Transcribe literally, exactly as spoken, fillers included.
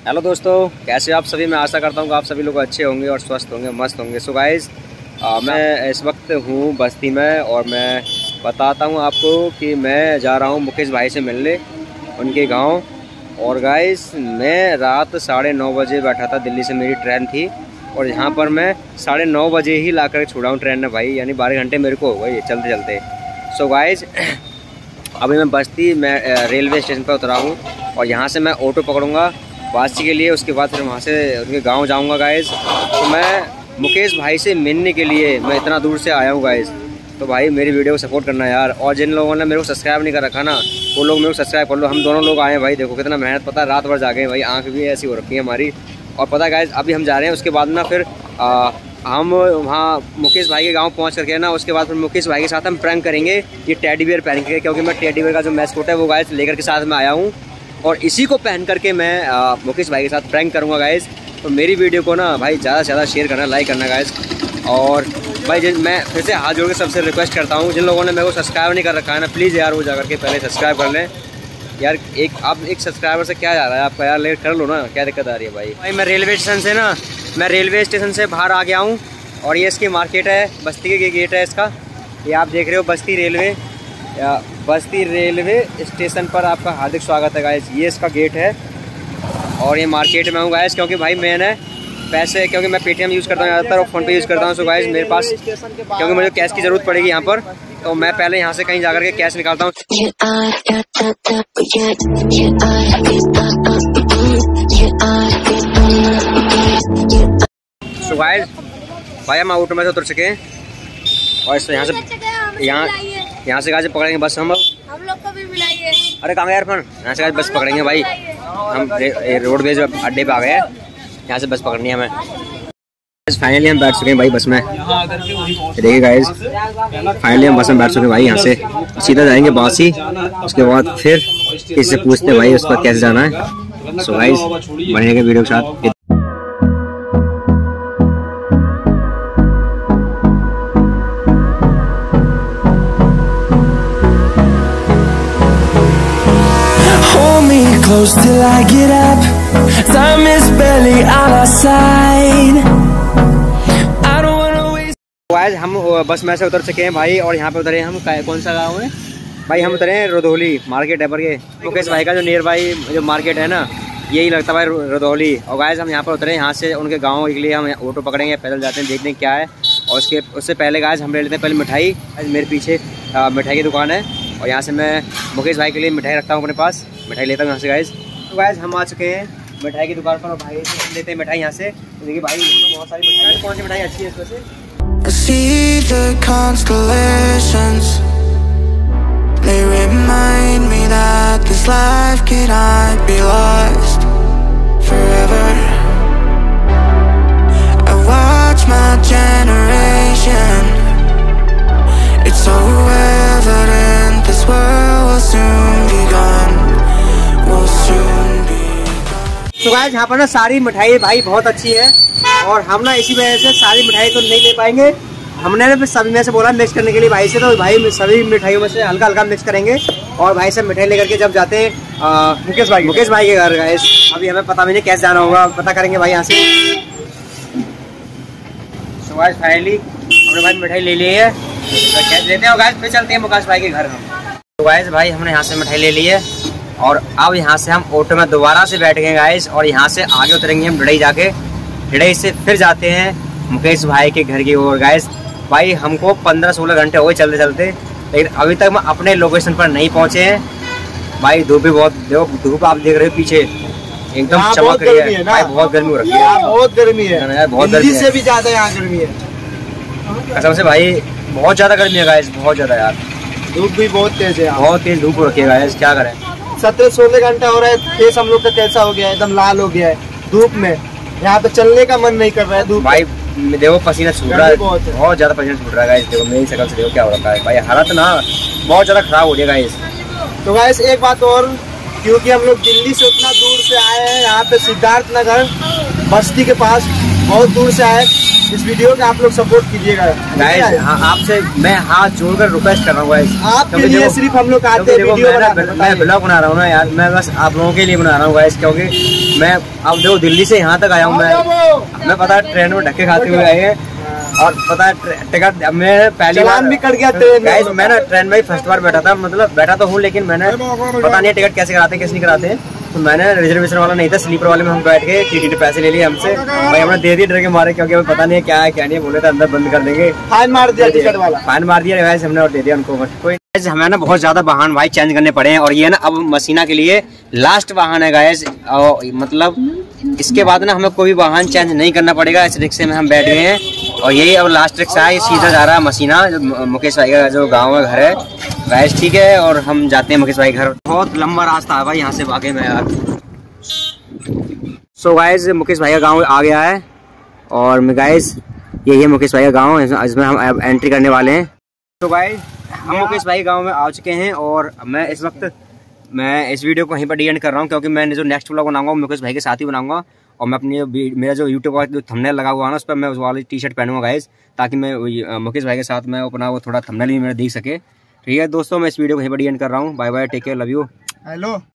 Hello दोस्तों, कैसे आप सभी। मैं आशा करता हूँ कि आप सभी लोग अच्छे होंगे और स्वस्थ होंगे, मस्त होंगे। सो गाइस, मैं इस वक्त हूँ बस्ती में और मैं बताता हूँ आपको कि मैं जा रहा हूँ मुकेश भाई से मिलने उनके गांव। और गाइस, मैं रात साढ़े नौ बजे बैठा था, दिल्ली से मेरी ट्रेन थी और यहाँ पर मैं साढ़े नौ बजे ही ला कर छोड़ा हूँ ट्रेन ने भाई, यानी बारह घंटे मेरे को हो गए चलते चलते। सो गाइस, अभी मैं बस्ती मैं रेलवे स्टेशन पर उतरा हूँ और यहाँ से मैं ऑटो पकड़ूँगा वासी के लिए। उसके बाद फिर वहाँ से उनके गांव जाऊँगा गाइस। तो मैं मुकेश भाई से मिलने के लिए मैं इतना दूर से आया हूँ गाइस। तो भाई मेरी वीडियो को सपोर्ट करना यार, और जिन लोगों ने मेरे को सब्सक्राइब नहीं कर रखा ना, वो लोग मेरे को सब्सक्राइब कर लो। हम दोनों लोग आए हैं भाई, देखो कितना मेहनत, पता है रात भर जागे भाई, आँख भी ऐसी हो रखी है हमारी। और पता है गाइस, अभी हम जा रहे हैं, उसके बाद ना फिर आ, हम वहाँ मुकेश भाई के गांव पहुँच करके ना, उसके बाद फिर मुकेश भाई के साथ हम प्रैंक करेंगे ये टेडी बियर पहन के, क्योंकि मैं टेडी बियर का जो मैस्कोट है वो गाइस लेकर के साथ में आया हूँ और इसी को पहन करके मैं आ, मुकेश भाई के साथ प्रैंक करूँगा गाइस। तो मेरी वीडियो को ना भाई ज़्यादा से ज़्यादा शेयर करना, लाइक करना गाइस। और भाई जिन मैं फिर से हाथ जोड़ के सबसे रिक्वेस्ट करता हूँ, जिन लोगों ने मेरे को सब्सक्राइब नहीं कर रखा है ना, प्लीज़ यार वो जा करके पहले सब्सक्राइब कर लें यार। एक आप एक सब्सक्राइबर से क्या जा रहा है आपका यार, लेट कर लो ना, क्या दिक्कत आ रही है भाई। भाई मैं रेलवे स्टेशन से ना मैं रेलवे स्टेशन से बाहर आ गया हूँ और ये इसकी मार्केट है, बस्ती के गेट है इसका, ये आप देख रहे हो बस्ती रेलवे या बस्ती रेलवे स्टेशन पर आपका हार्दिक स्वागत है गाइस। ये इसका गेट है और ये मार्केट में हूँ गाइस, क्योंकि भाई मैंने पैसे, क्योंकि मैं पेटीएम यूज़ करता हूँ ज़्यादातर और फ़ोन पे यूज़ करता हूँ। सो गाइस मेरे पास, क्योंकि मुझे कैश की ज़रूरत पड़ेगी यहाँ पर, तो मैं पहले यहाँ से कहीं जाकर के कैश निकालता हूँ। सो गाइस, भाई हम ऑटो में से उतर चुके हैं और इस यहाँ से यहाँ यहाँ से गाइस पकड़ेंगे बस हम हम लोग को भी मिलाइए। अरे कहाँ यार फोन, यहाँ से गाइस बस पकड़ेंगे भाई, हम रोडवेज अड्डे पे आ गए हैं, यहाँ से बस पकड़नी है हमें। फाइनली हम बैठ चुके हैं भाई बस में, देखिए गाइस फाइनली हम बस में बैठ चुके हैं भाई। यहाँ से सीधा जाएंगे बासी, उसके बाद फिर इससे पूछते हैं भाई उस पर कैसे जाना है। सो गाइस बढ़िया वीडियो के साथ। Close till I get up, time is barely on our side. I don't wanna waste. आज हम बस में से उतर चुके हैं भाई और यहाँ पे उतरे हम, कौन सा गाँव है भाई, हम उतरे हैं रुधौली मार्केट है पर के मुकेश भाई का जो नियर बाई जो मार्केट है ना, यही लगता है भाई रुधौली। और गाइस हम यहाँ पर उतरे, यहाँ से उनके गाँव के लिए हम ऑटो पकड़ेंगे, पैदल जाते हैं, देखते हैं क्या है। और उसके उससे पहले गाइस हम ले लेते हैं पहले मिठाई। मेरे पीछे मिठाई की दुकान है और यहाँ से मैं मुकेश भाई के लिए मिठाई रखता हूँ अपने पास, मिठाई लेता हूँ यहाँ से गाइस। तो गाइस हम आ चुके हैं मिठाई की दुकान पर और भाई से लेते हैं मिठाई यहाँ से। तो देखिए भाई तो बहुत सारी मिठाई, कौन सी मिठाई अच्छी है इसमें से? See the constellations, they remind me that this life cannot be lost forever. I watch my generation, it's so evident this world will soon be gone, will soon be gone. तो गाइस यहाँ पर ना सारी मिठाई भाई बहुत अच्छी है और हम ना इसी वजह से सारी मिठाई तो नहीं ले पाएंगे। हमने सभी में से बोला मिक्स करने के लिए भाई से, तो भाई सभी मिठाइयों में से हल्का हल्का मिक्स करेंगे और भाई से मिठाई लेकर के जब जाते हैं मुकेश भाई मुकेश भाई के घर गाइस। अभी हमें पता भी नहीं कैसे जाना होगा, पता करेंगे भाई यहाँ से। सो गाइस फाइनली हमने भाई मिठाई ले ली है, तो कैसे लेते हैं गाइस, फिर चलते हैं मुकेश भाई के घर हम। तो गाइस भाई हमने यहाँ से मिठाई ले ली है और अब यहाँ से हम ऑटो में दोबारा से बैठ गए गाइस और यहाँ से आगे उतरेंगे हम ढिड़ई जाके, ढिड़ई से फिर जाते हैं मुकेश भाई के घर की ओर गाइस। भाई हमको पंद्रह सोलह घंटे हो गए चलते चलते, लेकिन अभी तक हम अपने लोकेशन पर नहीं पहुँचे हैं भाई। धूप भी बहुत, देखो धूप आप देख रहे हो पीछे एकदम चमक रही है भाई, बहुत गर्मी हो रही है, बहुत गर्मी है, बहुत गर्मी से भी ज्यादा यहाँ गर्मी है कसम से भाई, बहुत ज्यादा गर्मी है गाइस, बहुत ज्यादा यार। धूप भी बहुत तेज है, बहुत तेज धूप रखी है गाइस, क्या करें। सत्रह सोलह घंटा हो रहा है, फेस हम लोग का कैसा हो गया है, एकदम लाल हो गया है धूप में, यहाँ पे चलने का मन नहीं कर रहा है धूप भाई। देखो पसीना छूट रहा है, बहुत ज्यादा पसीना छूट रहा है गाइस, देखो मेरी शक्ल से देखो क्या हो रखा है भाई, हालत ना बहुत ज्यादा खराब हो रही है गाइस। तो गाइस एक बात और, क्योंकि हम लोग दिल्ली से उतना दूर से आए हैं, यहाँ पे सिद्धार्थ नगर बस्ती के पास बहुत दूर से आए, इस वीडियो का आप लोग सपोर्ट कीजिएगा गाइस। हाँ, आपसे मैं हाथ जोड़कर रिक्वेस्ट कर रहा हूँ गाइस, आपके लिए सिर्फ हम लोग आते हैं वीडियो बनाने। मैं ब्लॉग बना रहा हूँ ना यार, मैं बस आप लोगों के लिए बना रहा हूँ गाइस, क्योंकि मैं अब देखो दिल्ली से यहाँ तक आया हूँ। मैं मैं पता है ट्रेन में धक्के खाते हुए आए हैं, और पता है टिकट मैं पहली बार भी कट गया ट्रेन गाइस। मैं ना ट्रेन में फर्स्ट बार बैठा था, मतलब बैठा तो हूँ, लेकिन मैंने पता नहीं टिकट कैसे कराते हैं कैसे नहीं कराते हैं, तो मैंने रिजर्वेशन वाला नहीं था, स्लीपर वाले में हम बैठ गए। टीटी ने पैसे ले लिए हमसे, भाई हमने दे दिए डर के मारे, क्योंकि हमें पता नहीं है क्या है क्या नहीं है, बोले तो अंदर बंद कर देंगे। फाइन मार दिया टिकट वाला, फाइन मार दिया वैसे हमने और दे दिया उनको। कोई हमें ना बहुत ज्यादा वाहन भाई चेंज करने पड़े हैं, और ये ना अब मसीना के लिए लास्ट वाहन है गाइस, मतलब इसके बाद ना हमें कोई वाहन चेंज नहीं करना पड़ेगा। इस रिक्शे में हम बैठ गए हैं, और यही अब लास्ट रिक्शा है, ये सीधा जा रहा है मसीना, जो मुकेश भाई का जो गाँव है घर है गाइस, ठीक है। और हम जाते हैं मुकेश भाई घर। बहुत लंबा रास्ता है भाई यहाँ से वाकई में यार। सो गाइस मुकेश भाई का गाँव आ गया है, और मैं गाइस यही है मुकेश भाई का गाँव, इसमें हम एंट्री करने वाले हैं। तो गाइस हम मुकेश भाई गांव में आ चुके हैं, और मैं इस वक्त मैं इस वीडियो को यहीं पर डी एंड कर रहा हूं, क्योंकि मैं जो नेक्स्ट व्लॉग बनाऊंगा मुकेश भाई के साथ ही बनाऊंगा, और मैं अपनी मेरा जो यूट्यूब का जो थंबनेल लगा हुआ है ना उस पर मैं उस वाली टी शर्ट पहनूंगा गाइस, ताकि मैं मुकेश भाई के साथ मैं अपना वो थोड़ा थंबनेल भी मेरा देख सके। ठीक है दोस्तों, मैं इस वीडियो को यहीं पर डी एंड कर रहा हूँ। Bye bye, take care, love you, hello.